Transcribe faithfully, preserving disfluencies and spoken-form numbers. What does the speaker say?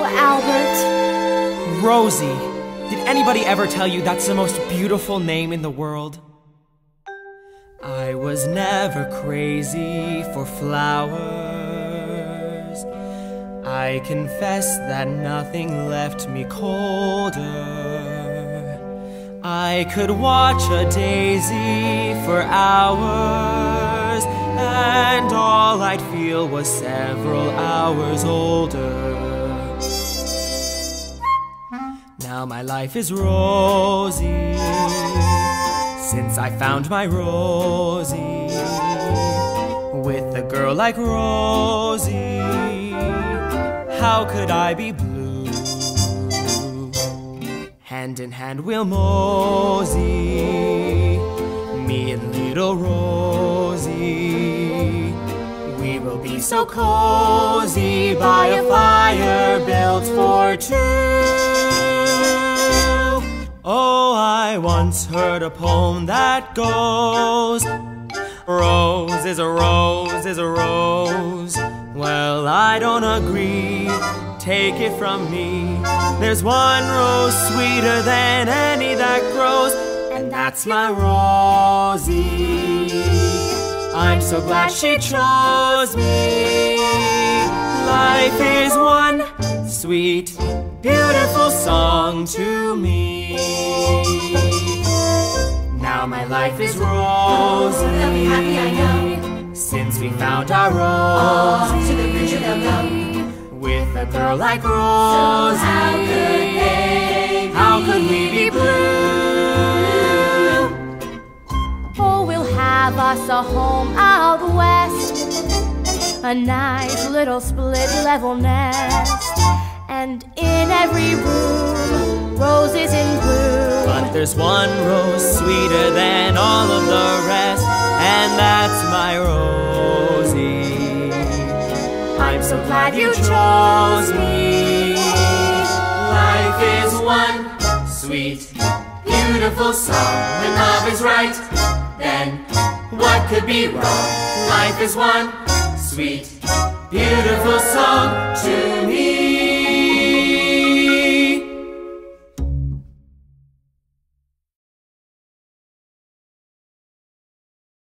Albert. Rosie, did anybody ever tell you that's the most beautiful name in the world? I was never crazy for flowers. I confess that nothing left me colder. I could watch a daisy for hours, and all I'd feel was several hours older. Now my life is rosy since I found my Rosie. With a girl like Rosie, how could I be blue? Hand in hand we'll mosey, me and little Rosie. We will be so cozy by a fire built for two. Oh, I once heard a poem that goes, rose is a rose is a rose. Well, I don't agree, take it from me. There's one rose sweeter than any that grows, and that's my Rosie. I'm so glad she chose me. Life is one sweet, beautiful song to me. Now my life is rosy since we found our Rosie. To the future they'll go with a girl like Rosie. So how could they? How could we be blue? Oh, we'll have us a home out west, a nice little split-level nest, and in every room, roses in bloom. But there's one rose sweeter than all of the rest, and that's my Rosie. I'm so glad you chose me. Life is one sweet, beautiful song. When love is right, then what could be wrong? Life is one sweet, beautiful song